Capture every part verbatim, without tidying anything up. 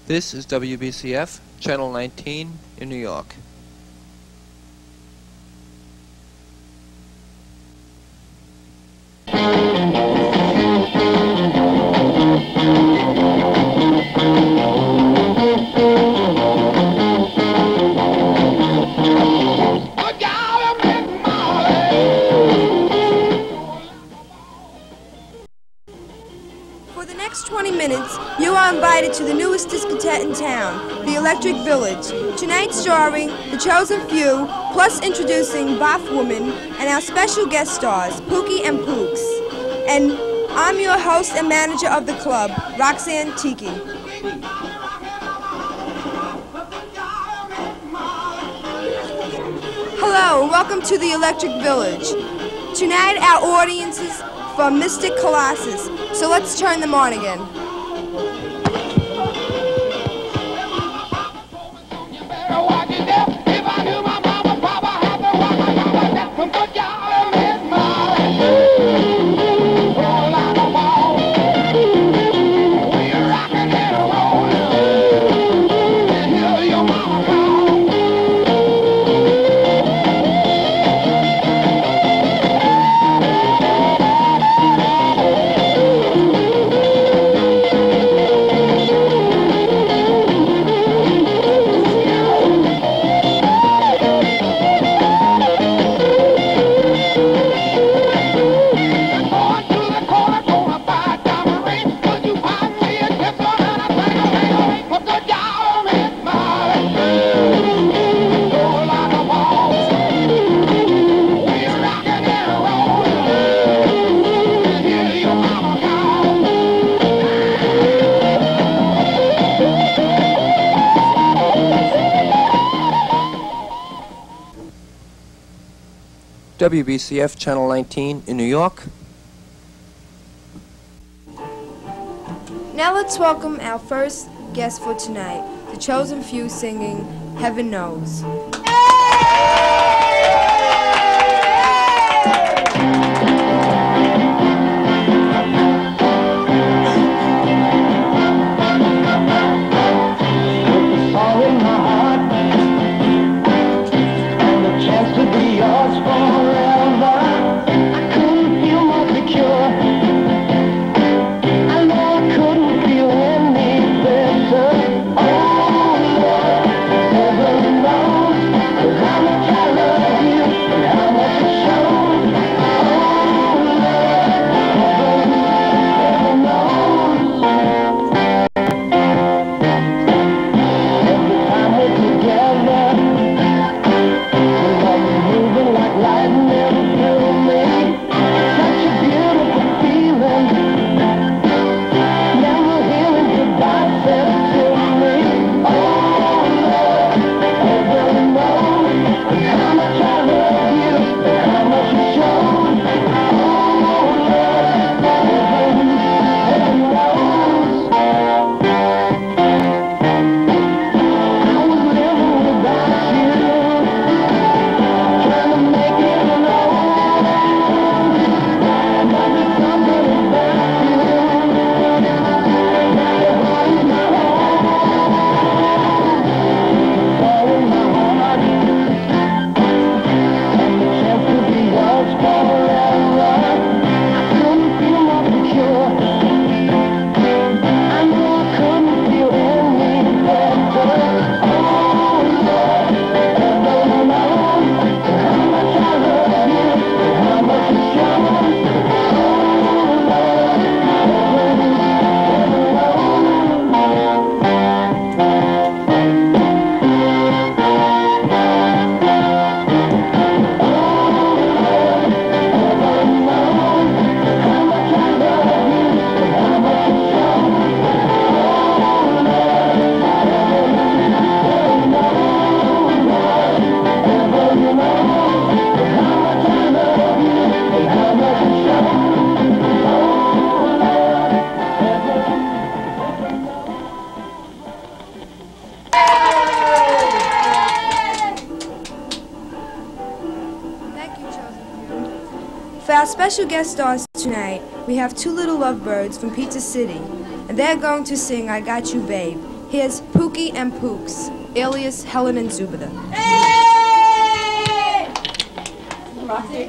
This is W B C F, Channel nineteen in New York. For the next twenty minutes, you are invited to the newest discotheque in town, the Electric Village. Tonight's starring The Chosen Few, plus introducing Boff Woman and our special guest stars, Pookie and Pooks. And I'm your host and manager of the club, Roxanne Tiki. Hello, and welcome to the Electric Village. Tonight our audience is from Mystic Colossus, so let's turn them on again. W B C F, Channel nineteen in New York. Now let's welcome our first guest for tonight, The Chosen Few singing Heaven Knows. For our special guest stars tonight, we have two little lovebirds from Pizza City, and they're going to sing I Got You Babe. Here's Pookie and Pooks, alias Helen and Zubida. Hey! Roxy,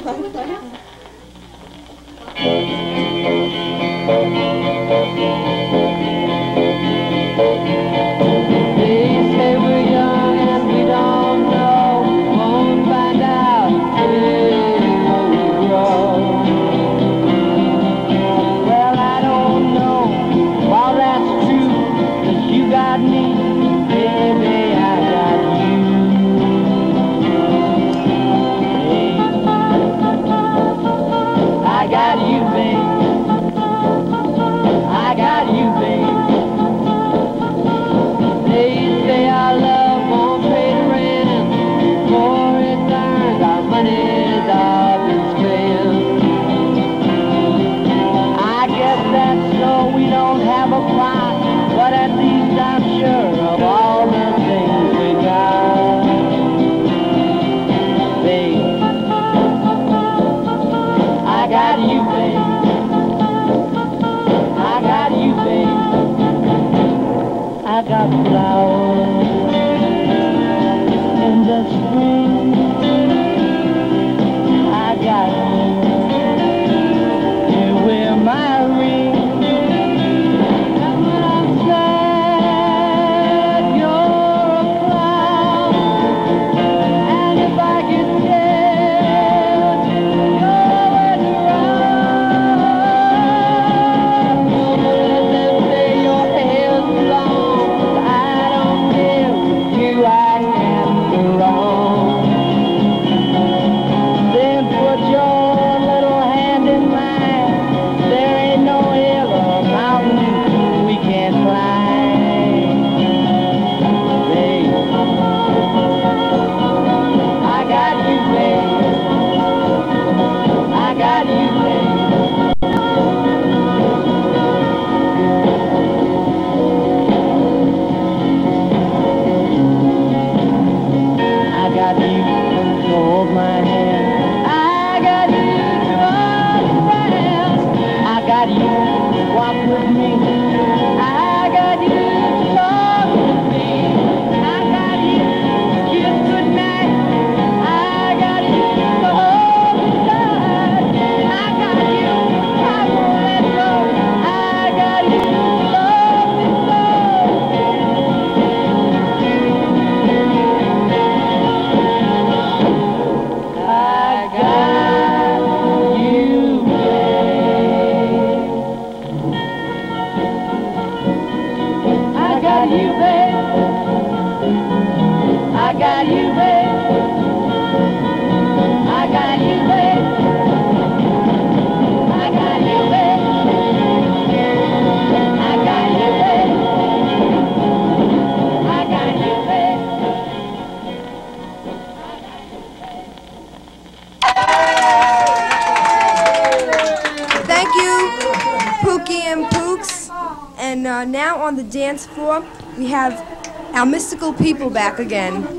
And uh, now on the dance floor, we have our mystical people back again.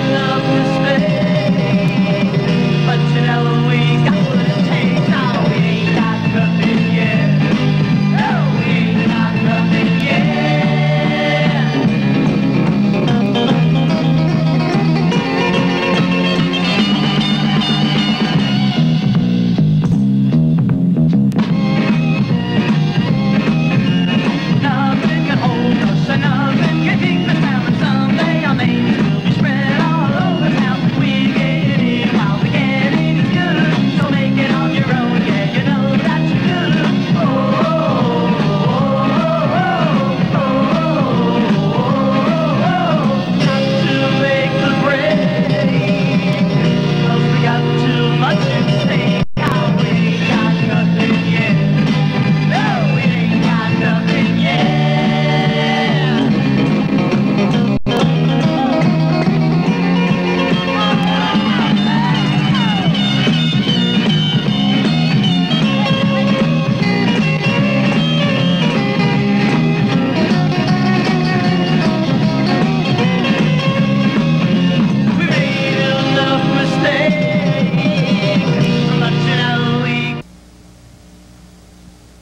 But you know we got what it takes. Now we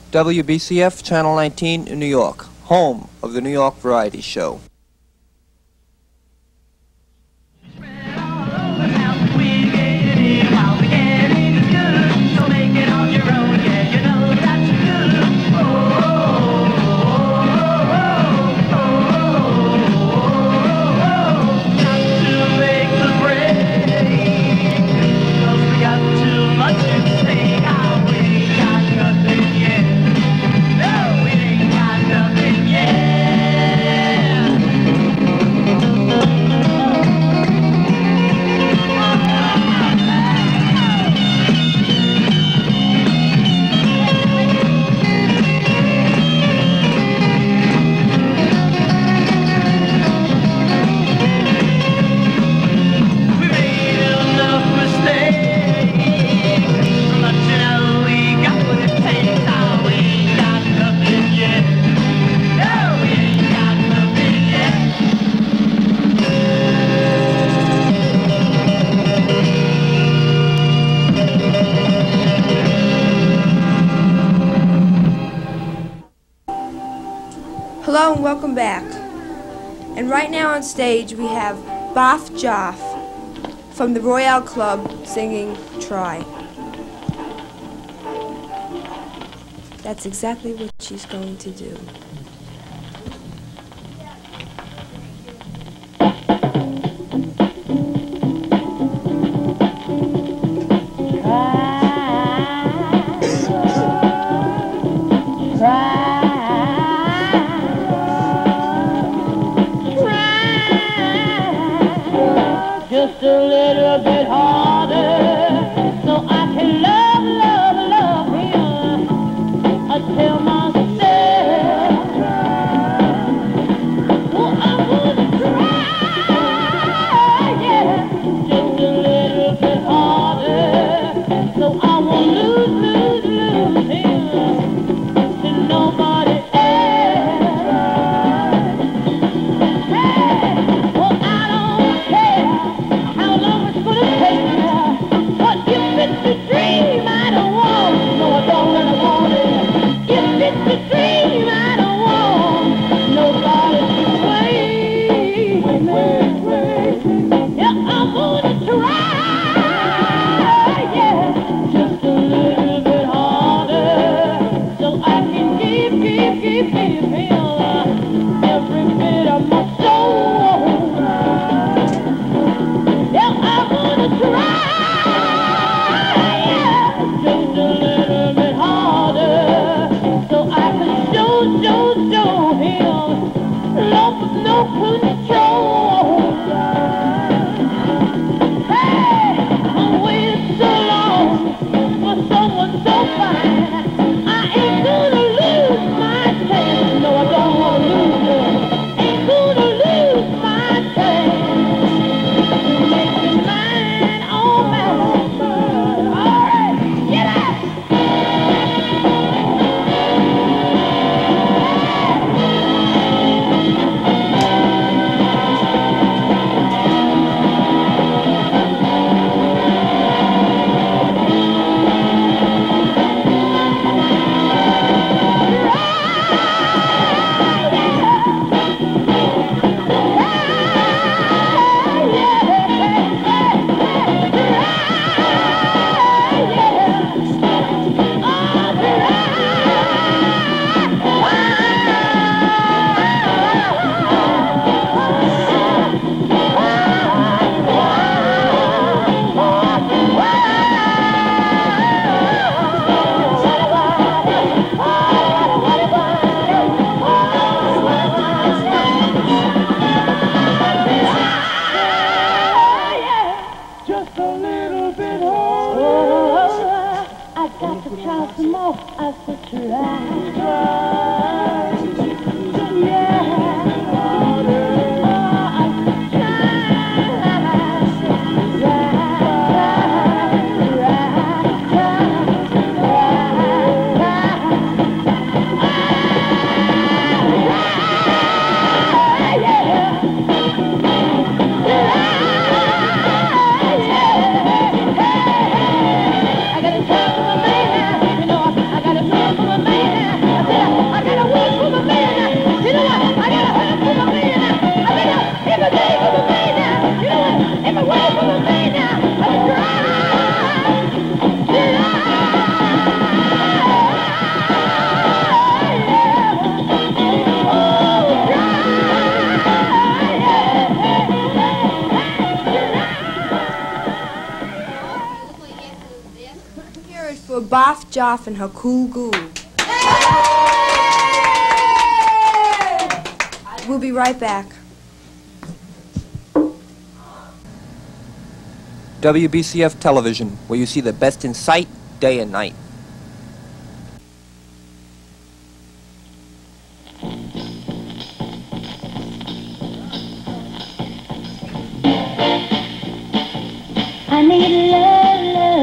W B C F Channel nineteen in New York, home of the New York Variety Show. Hello and welcome back. And right now on stage we have Boff Joff from the Royale Club singing Try. That's exactly what she's going to do. Just a little bit harder, so I can love, love, love him. I tell myself, well, I wanna try, yeah. Just a little bit harder, so I won't lose, lose, lose him to nobody else. Hey, well, I don't care how long Boff Joff and her cool goo. We'll be right back. W B C F Television, where you see the best in sight, day and night. I need love,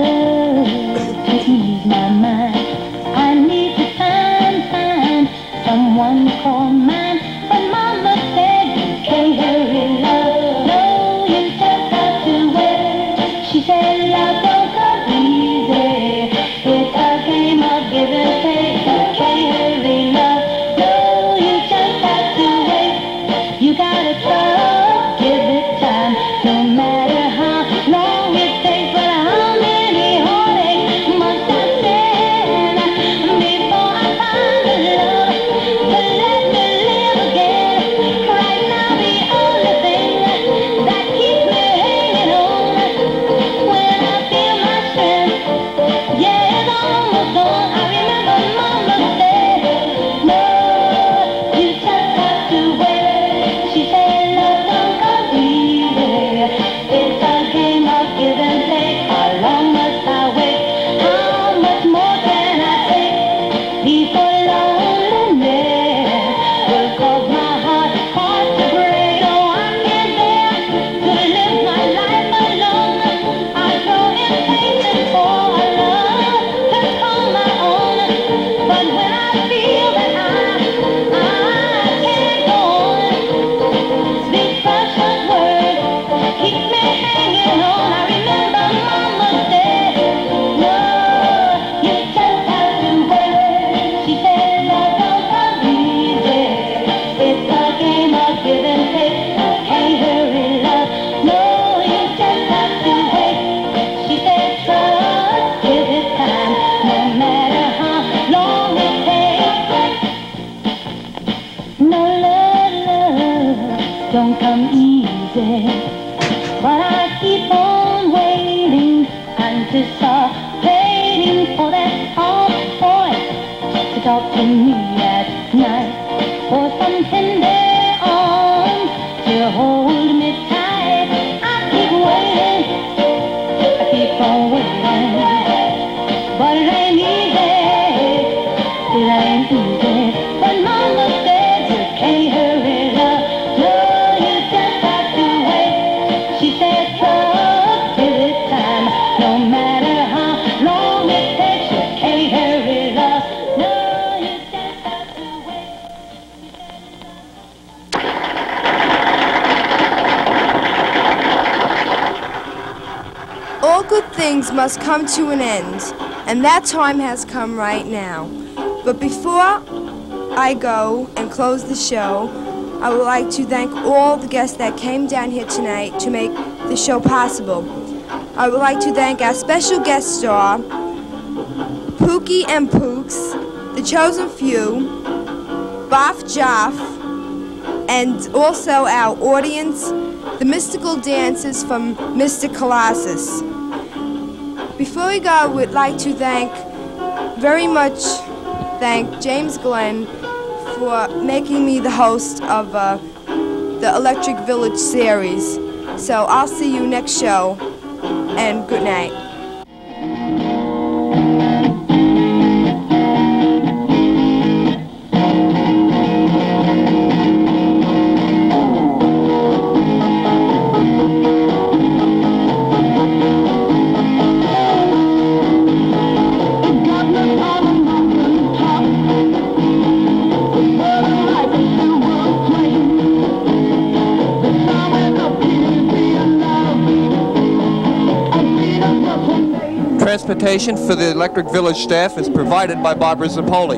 love to ease my mind. I need to find, find someone to call mine. But Mama said you can't hurry love. No, you just have to wait. She said love don't come easy. It's a game of give and take. You can't hurry love. No, you just have to wait. You gotta trust, give it time, no matter how long it takes. But how many heartaches must I stand before I find the love to let me live again? Right now the only thing that keeps me hanging on, when I feel my strength, yeah, it's almost gone. I remember Mama said, no, you just have to wait. She said love don't come easy. It's a game of give and take. How long must I wait? How much more can I take before loneliness will cause my heart, heart to break? Oh, I can't bear to live my life alone. I grow impatient for a love to call my own. But when I feel that I, I can't go on, these precious words keep me hanging on. I remember Mama said, no, you just have to wait. She said love don't come easy. It's a game of give and take. You can't hurry love. No, you just have to wait. She said trust, give it time, no matter how long it takes. No love, love don't come easy. But I keep on waiting, anticipating for that soft voice to talk to me at night, for some tender arms to hold me tight. I keep waiting, I keep on waiting, but it ain't easy, it ain't easy. But Mama said you can't hurry love. No, you just have to wait. She said trust, give it time, no matter how long it takes. You can't hurry love. No, you just have to wait. All good things must come to an end, and that time has come right now. But before I go and close the show, I would like to thank all the guests that came down here tonight to make the show possible. I would like to thank our special guest star, Pookie and Pooks, The Chosen Few, Boff Joff, and also our audience, the mystical dancers from Mister Colossus. Before we go, I would like to thank, very much thank James Glenn for making me the host of uh, the Electric Village series. So I'll see you next show, and good night. Transportation for the Electric Village staff is provided by Barbara Zappoli.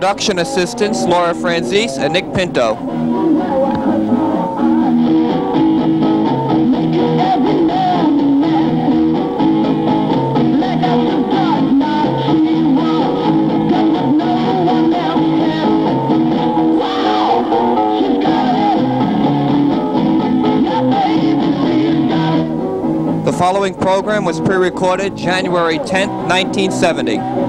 Production assistants Laura Franzese and Nick Pinto. The following program was pre-recorded January tenth, nineteen seventy.